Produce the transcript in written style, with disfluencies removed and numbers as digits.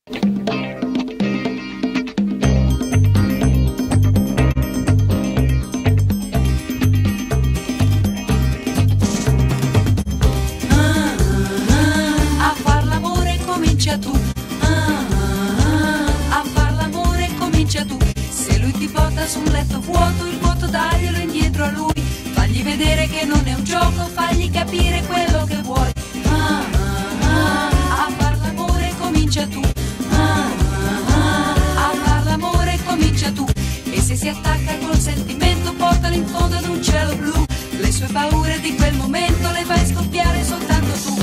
A far l'amore comincia tu. A far l'amore comincia tu. Se lui ti porta su un letto vuoto, il vuoto daglielo indietro a lui. Fagli vedere che non è un gioco, fagli capire quello che vuoi. A far l'amore comincia tu. A far l'amore comincia tu. E se si attacca col sentimento, portalo in fondo ad un cielo blu. Le sue paure di quel momento le fai scoppiare soltanto tu.